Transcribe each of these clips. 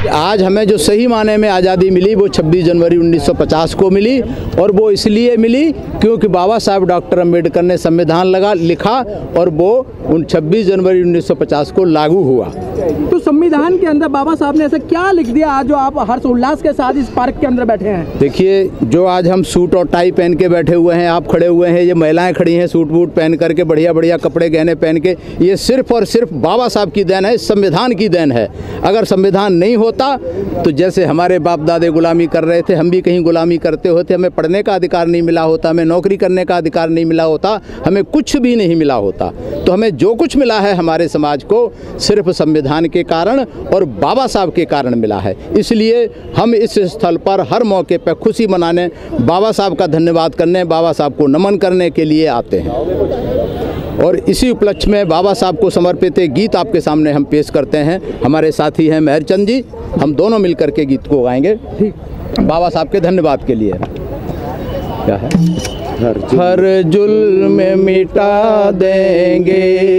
आज हमें जो सही माने में आज़ादी मिली वो 26 जनवरी 1950 को मिली, और वो इसलिए मिली क्योंकि बाबा साहब डॉक्टर अम्बेडकर ने संविधान लिखा और वो 26 जनवरी 1950 को लागू हुआ। तो संविधान के अंदर बाबा साहब ने ऐसा क्या लिख दिया आज जो आप हर्ष उल्लास के साथ इस पार्क के अंदर बैठे हैं? देखिए, जो आज हम सूट और टाई पहन के बैठे हुए हैं, आप खड़े हुए हैं, ये महिलाएं खड़ी हैं सूट बूट पहन करके, बढ़िया बढ़िया कपड़े गहने पहन के, ये सिर्फ और सिर्फ बाबा साहब की देन है, संविधान की देन है। अगर संविधान नहीं होता तो जैसे हमारे बाप दादे गुलामी कर रहे थे, हम भी कहीं गुलामी करते होते, हमें पढ़ने का अधिकार नहीं मिला होता, हमें नौकरी करने का अधिकार नहीं मिला होता, हमें कुछ भी नहीं मिला होता। तो हमें जो कुछ मिला है हमारे समाज को सिर्फ संविधान के कारण और बाबा साहब के कारण मिला है। इसलिए हम इस स्थल पर हर मौके पर खुशी मनाने, बाबा साहब का धन्यवाद करने, बाबा साहब को नमन करने के लिए आते हैं। और इसी उपलक्ष्य में बाबा साहब को समर्पित एक गीत आपके सामने हम पेश करते हैं। हमारे साथी हैं मेहरचंद जी, हम दोनों मिलकर के गीत को गाएंगे बाबा साहब के धन्यवाद के लिए। क्या है? हर जुल्म मिटा देंगे,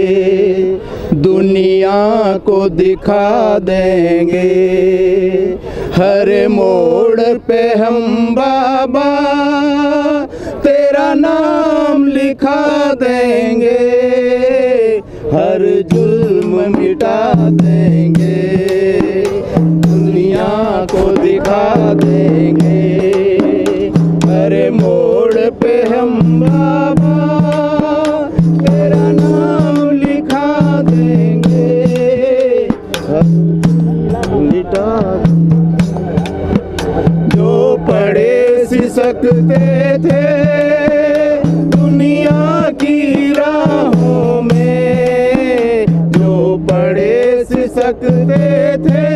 दुनिया को दिखा देंगे, हर मोड़ पे हम बाबा तेरा नाम लिखा देंगे, हर जुल्म मिटा देंगे, दुनिया को दिखा देंगे, हर मोड़ पे हम बाबा तेरा नाम लिखा देंगे, मिटा जो पड़े सिसकते थे दुनिया की राहों में, जो पड़े सिसकते थे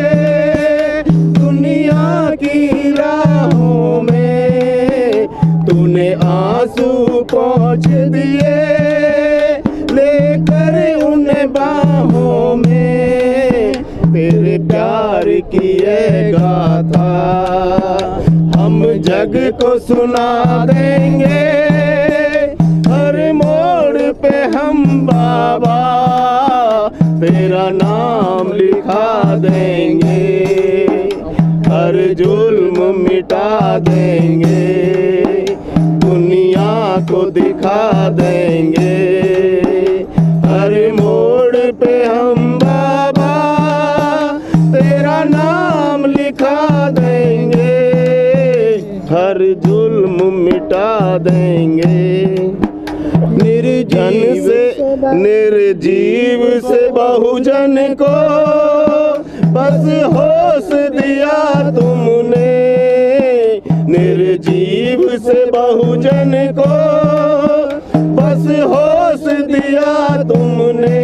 दुनिया की राहों में, तूने आंसू पोंछ दिए लेकर उन बाहों में, तेरे प्यार की ये गाथा हम जग को सुना देंगे, हर मोड़ पे हम बाबा तेरा नाम लिखा देंगे, हर जुल्म मिटा देंगे, दुनिया को दिखा देंगे, हर मोड़ पे हम बाबा तेरा नाम लिखा देंगे, हर जुल्म मिटा देंगे। निर्जीव से बहुजन को बस होश दिया तुमने, निर्जीव से बहुजन को बस होश दिया तुमने,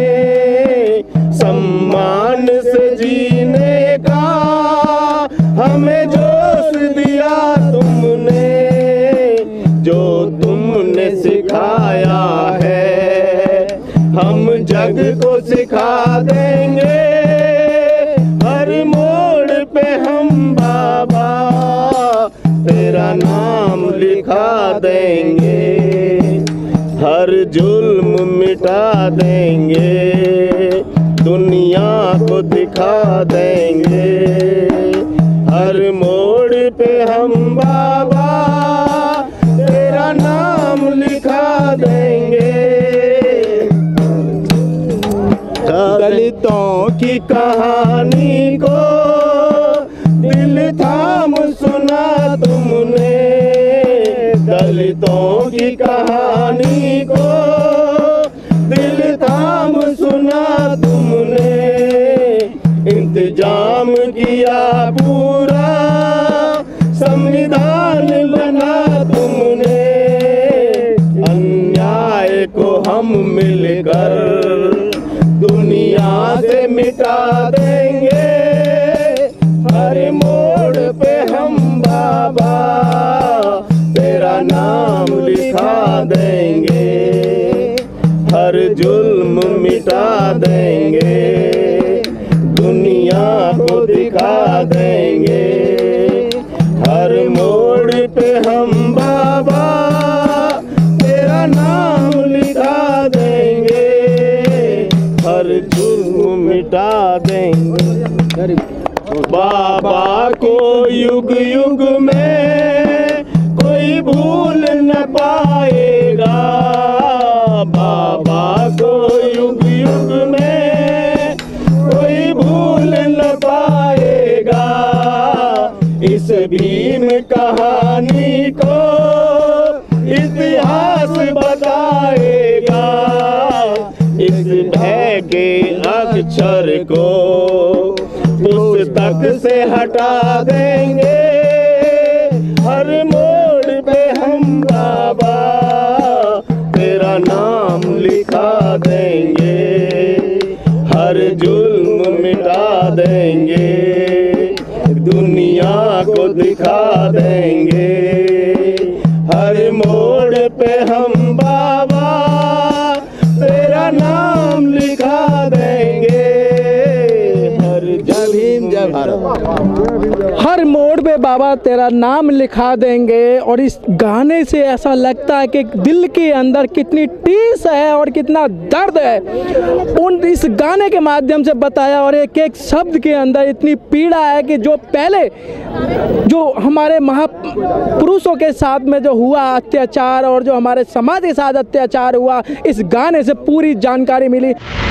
सम्मान से जीने का हमें जोश दिया तुमने, जो तुमने सिखाया है हम जग को सिखा देंगे, हर मोड़ पे हम बाबा तेरा नाम लिखा देंगे, हर जुल्म मिटा देंगे, दुनिया को दिखा देंगे, हर मोड़ पे हम बाबा तेरा नाम लिखा देंगे। दलितों की कहानी को दिल थाम सुना तुमने, दलितों की कहानी को दिल थाम सुना तुमने, इंतजाम किया पूरा संविधान बना तुमने, अन्याय को हम मिलकर दुनिया से मिटा देंगे, हर मोड़ पे हम बाबा तेरा नाम लिखा देंगे, हर जुल्म मिटा देंगे, दुनिया को दिखा देंगे, हर मोड़ पे हम बाबा तेरा नाम लिखा देंगे, हर जुल्म मिटा देंगे। बाबा को युग युग में कोई भूल न पाएगा, बाबा को युग युग में कोई भूल न पाएगा। इस भीम कहानी को इतिहास बताएगा, इस भय के अक्षर को पुस्तक से हटा देंगे, हर मोड़ पे हम बाबा तेरा नाम लिखा देंगे, हर जुल्म मिटा देंगे, दुनिया को दिखा देंगे, हर मोड़ पे हम बाबा तेरा नाम लिखा देंगे, हर जय भीम जय भारत। हर मोड़ पे बाबा तेरा नाम लिखा देंगे। और इस गाने से ऐसा लगता है कि दिल के अंदर कितनी टीस है और कितना दर्द है, उन इस गाने के माध्यम से बताया। और एक एक शब्द के अंदर इतनी पीड़ा है कि जो पहले जो हमारे महापुरुषों के साथ में जो हुआ अत्याचार और जो हमारे समाज के साथ अत्याचार हुआ, इस गाने से पूरी जानकारी मिली।